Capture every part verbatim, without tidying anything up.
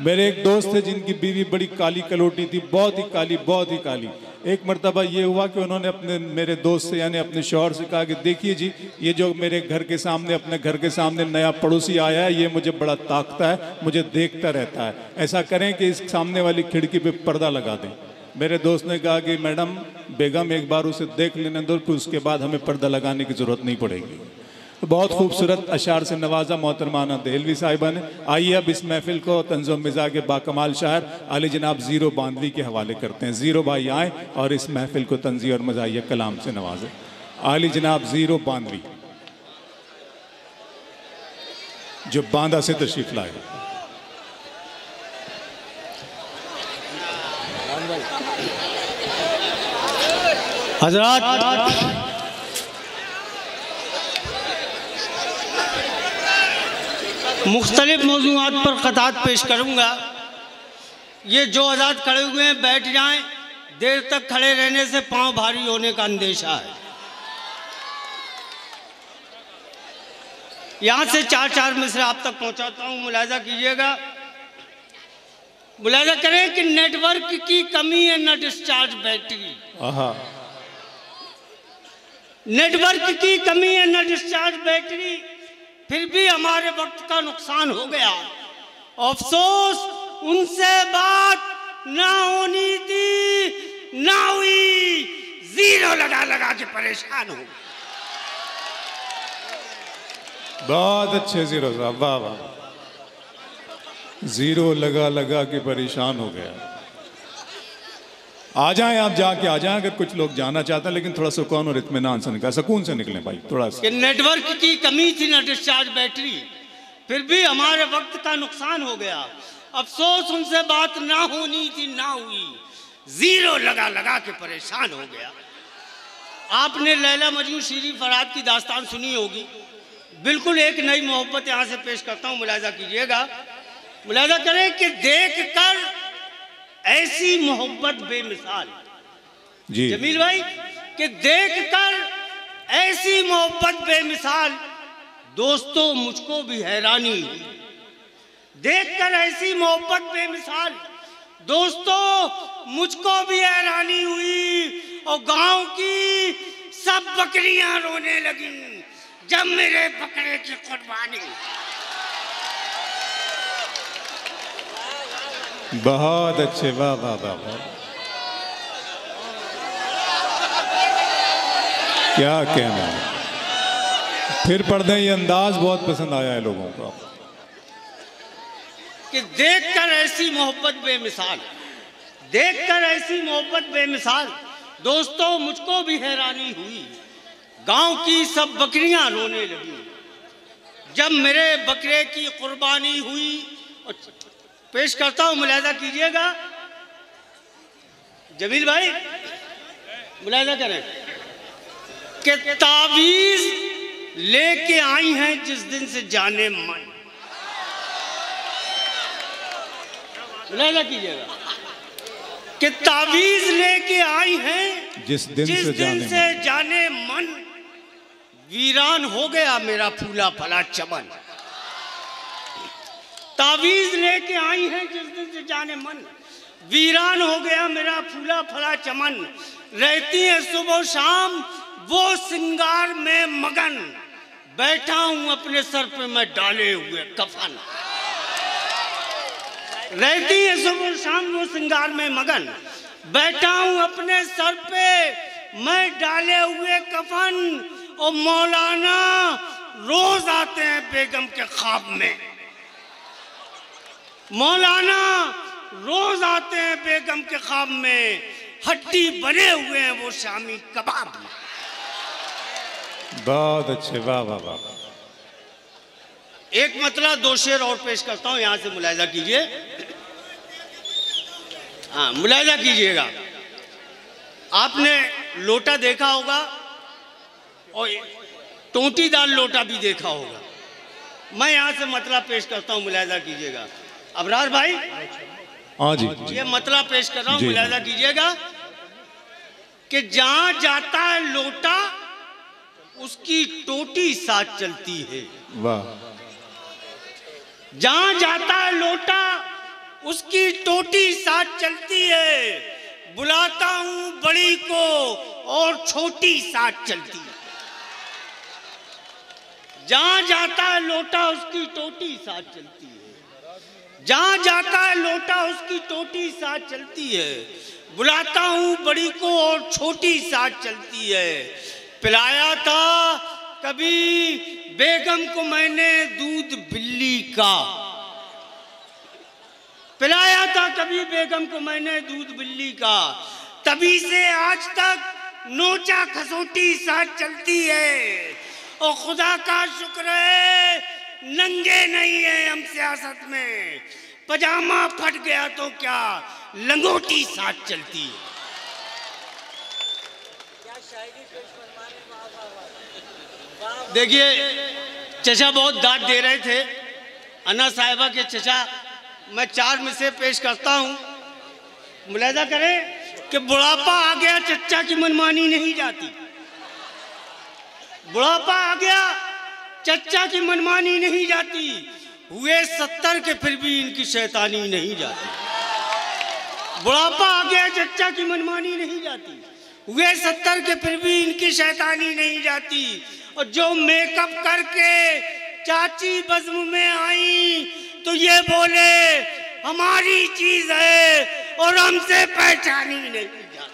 मेरे एक दोस्त थे जिनकी बीवी बड़ी काली कलोटी थी, बहुत ही काली, बहुत ही काली। एक मरतबा ये हुआ कि उन्होंने अपने मेरे दोस्त से यानी अपने शौहर से कहा कि देखिए जी, ये जो मेरे घर के सामने अपने घर के सामने नया पड़ोसी आया है, ये मुझे बड़ा ताकता है, मुझे देखता रहता है, ऐसा करें कि इस सामने वाली खिड़की पे पर्दा लगा दें। मेरे दोस्त ने कहा कि मैडम बेगम एक बार उसे देख लेने दो, फिर उसके बाद हमें पर्दा लगाने की ज़रूरत नहीं पड़ेगी। बहुत खूबसूरत अशार से नवाजा मोहतरमाना देहलवी साहिबा ने। आइए अब इस महफिल को तंज़ो मिज़ा के बाकमाल शायर आली जनाब ज़ीरो बांधवी के हवाले करते हैं। ज़ीरो भाई आए और इस महफिल को तंज़ी और मज़ाहिया कलाम से नवाजें। आली जनाब ज़ीरो बांधवी जो बांदा से तशरीफ लाए। हज़रात मुख्तलिफ मौज़ूआत पर ख़तात पेश करूँगा। ये जो हज़रात खड़े हुए हैं बैठ जाएं, देर तक खड़े रहने से पाँव भारी होने का अंदेशा है। यहाँ से चार चार मिसरे आप तक पहुँचाता हूँ, मुलाहिज़ा कीजिएगा। मुलाहिज़ा करें कि नेटवर्क की कमी है, न डिस्चार्ज बैटरी। नेटवर्क की कमी है, न डिस्चार्ज बैटरी, फिर भी हमारे वक्त का नुकसान हो गया। अफसोस उनसे बात ना होनी थी, ना हुई, जीरो लगा लगा के परेशान हो। बहुत अच्छे जीरो साहब, वाह वाह। जीरो लगा लगा के परेशान हो गया। आ जाएं आप, जाके आ जाएं अगर कुछ लोग जाना चाहते हैं, लेकिन थोड़ा सुकून और इत्मीनान से निकले, सुकून से निकलें भाई थोड़ा सा। कि नेटवर्क की कमी थी, ना डिस्चार्ज बैटरी, फिर भी हमारे वक्त का नुकसान हो गया। अफसोस उनसे बात ना होनी थी, ना हुई, जीरो लगा लगा के परेशान हो गया। आपने लैला मजनू शीरी फरहाद की दास्तान सुनी होगी। बिल्कुल एक नई मोहब्बत यहाँ से पेश करता हूँ, मुलाहिज़ा कीजिएगा। मुलाहिज़ा करें कि देख कर ऐसी मोहब्बत बेमिसाल जी जमील भाई, कि देखकर ऐसी मोहब्बत बेमिसाल, दोस्तों मुझको भी हैरानी हुई। देखकर ऐसी मोहब्बत बेमिसाल, दोस्तों मुझको भी हैरानी हुई। और गांव की सब बकरियां रोने लगी जब मेरे बकरे की कुर्बानी। बहुत अच्छे, वाह वाह वाह, क्या कहना है। फिर पढ़ दें, ये अंदाज बहुत पसंद आया है लोगों को कि देखकर ऐसी मोहब्बत बेमिसाल, देखकर ऐसी मोहब्बत बेमिसाल, दोस्तों मुझको भी हैरानी हुई। गांव की सब बकरियां रोने लगी जब मेरे बकरे की कुर्बानी हुई। पेश करता हूं, मुलाहिज़ा कीजिएगा। जमील भाई मुलाहिज़ा करें कि तावीज़ लेके आई हैं जिस दिन से जाने मन। मुलाहिज़ा कीजिएगा कि तावीज़ लेके आई हैं जिस दिन, जिस से, दिन जाने से जाने मन। वीरान हो गया मेरा फूला फला चमन। तावीज़ लेके आई हैं जिस दिन से जाने मन, वीरान हो गया मेरा फूला फला चमन। रहती है सुबह शाम वो सिंगार में मगन, बैठा हूं अपने सर पे मैं डाले हुए कफन। रहती है सुबह शाम वो सिंगार में मगन, बैठा हूं अपने सर पे मैं डाले हुए कफन। और मौलाना रोज आते हैं बेगम के ख्वाब में, मौलाना रोज आते हैं बेगम के ख्वाब में। हड्डी बने हुए हैं वो शामी कबाब में। बहुत अच्छे, वाह वाह वाह। एक मतलब दो शेर और पेश करता हूं, यहां से मुलाहिज़ा कीजिए। हाँ मुलाहिज़ा कीजिएगा। आपने लोटा देखा होगा और टोटीदार लोटा भी देखा होगा। मैं यहां से मतलब पेश करता हूं, मुलाहिज़ा कीजिएगा। अबरार भाई, हाँ जी, ये मतलब पेश कर रहा हूं, मुलाहिज़ा कीजिएगा कि जहां जाता है लोटा उसकी टोटी साथ चलती है। वाह। जहां जाता है लोटा उसकी टोटी साथ चलती है। बुलाता हूं बड़ी को और छोटी साथ चलती है। जहां जाता है लोटा उसकी टोटी साथ चलती है। जहां जाता है लोटा उसकी टोटी साथ चलती है। बुलाता हूं बड़ी को और छोटी साथ चलती है। पिलाया था कभी बेगम को मैंने दूध बिल्ली का। पिलाया था कभी बेगम को मैंने दूध बिल्ली का। तभी से आज तक नोचा खसोटी साथ चलती है। और खुदा का शुक्र है नंगे नहीं है हम सियासत में। पजामा फट गया तो क्या लंगोटी साथ चलती है। देखिए चचा बहुत डांट दे रहे थे अन्ना साहिबा के। चचा मैं चार में से पेश करता हूं। मुलाहिजा करें कि बुढ़ापा आ गया चचा की मनमानी नहीं जाती। बुढ़ापा आ गया चचा की मनमानी नहीं जाती। हुए सत्तर के फिर भी इनकी शैतानी नहीं जाती। बुढ़ापा आ गया चचा की मनमानी नहीं जाती। हुए सत्तर के फिर भी इनकी शैतानी नहीं जाती। और जो मेकअप करके चाची बज़्म में आई तो ये बोले हमारी चीज है और हमसे पहचानी नहीं जाती।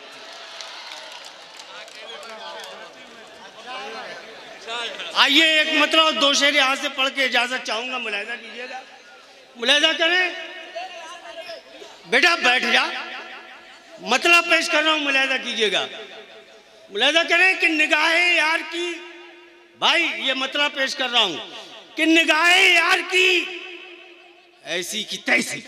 आइए एक मतलब दो शेर यहां से पढ़ के इजाजत चाहूंगा। मुलाहिजा कीजिएगा। मुलाहिजा करें बेटा बैठ जा। मतलब पेश कर रहा हूं मुलाहिजा कीजिएगा। मुलाहिजा करें कि निगाहे यार की भाई ये मतलब पेश कर रहा हूं कि निगाहे यार की ऐसी की तैसी।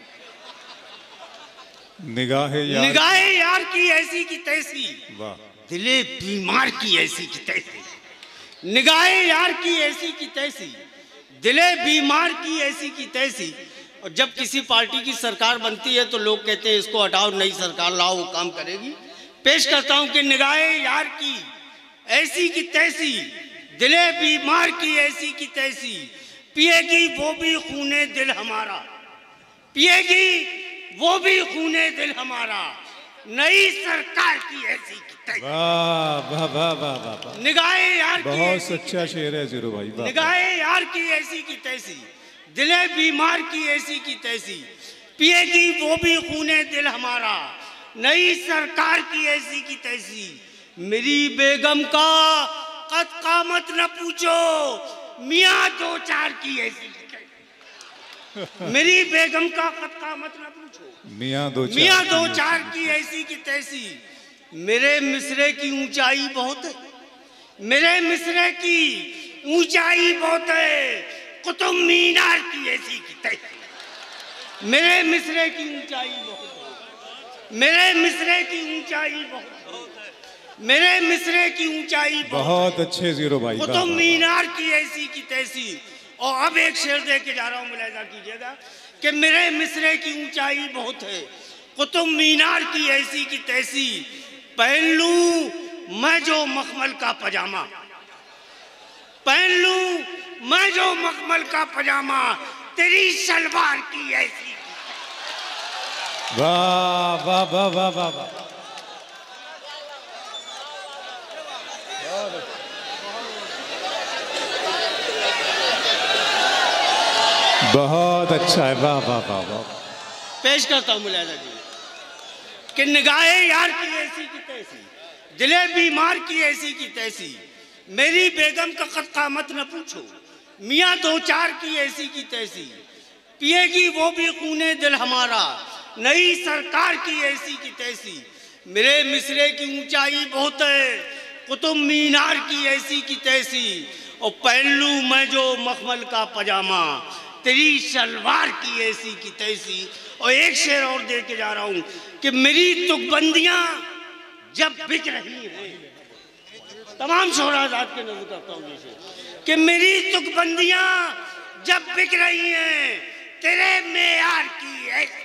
निगाहे यार निगाहे यार की ऐसी की तैसी। वाह। दिले बीमार की ऐसी की तैसी। निगाहे यार की ऐसी की तैसी। दिले बीमार की ऐसी की तैसी। और जब किसी पार्टी की सरकार बनती है तो लोग कहते हैं इसको हटाओ नई सरकार लाओ वो काम करेगी। पेश करता हूं कि निगाहे यार की ऐसी की तैसी। दिले बीमार की ऐसी की तैसी। पिएगी वो भी खूने दिल हमारा। पिएगी वो भी खूने दिल हमारा। नई सरकार की ऐसी की तैसी। वाह वाह वाह वाह वाह। निगाहे यार की बहुत सच्चा शेर है जीरो भाई। निगाहे यार की ऐसी की तैसी। दिले बीमार की ऐसी की तैसी। पिएगी वो भी खूने दिल हमारा। नई सरकार की ऐसी की तैसी। मेरी बेगम का कद कामत न पूछो मियाँ दो चार की ऐसी की तैसी। मेरी बेगम का कद कामत न पूछो मियाँ दो मियाँ दो चार की ऐसी की तैसी। मेरे मिसरे की ऊंचाई बहुत है। मेरे मिसरे की ऊंचाई बहुत है। कुतुब मीनार की ऐसी की तैसी। मेरे मिसरे की ऊंचाई बहुत है। मेरे मिसरे की ऊंचाई बहुत है। मेरे मिसरे की ऊंचाई बहुत अच्छे जीरो भाई। कुतुब मीनार की ऐसी की तैसी। और अब एक शेर दे के जा रहा हूं मुलाहिजा कीजिएगा कि मेरे मिसरे की ऊंचाई बहुत है। कुतुब मीनार की ऐसी की तैसी। पहन लूं मैं जो मखमल का पजामा। पहन लूं मैं जो मखमल का पजामा। तेरी सलवार की ऐसी। वाह वाह वाह वाह वाह वाह। बहुत अच्छा है। वाह वाह वाह वाह। पेश करता हूं मुलाहिजा जी कि निगाहे यार की ऐसी की तैसी। दिले बीमार की ऐसी की तैसी। मेरी बेगम का कद कामत न पूछो मियाँ दो चार की ऐसी की तैसी। पिएगी वो भी खूने दिल हमारा। नई सरकार की ऐसी की तैसी। मेरे मिसरे की ऊंचाई बहुत है। कुतुब मीनार की ऐसी की तैसी। और पहन लूं मैं जो मखमल का पजामा। तेरी सलवार की ऐसी की तैसी। और एक शेर और दे के जा रहा हूं कि मेरी तुकबंदियां जब बिक रही हैं। तमाम शोहराजात के नजर करता हूं जैसे कि मेरी तुकबंदियां जब बिक रही हैं तेरे मेयार की ऐसी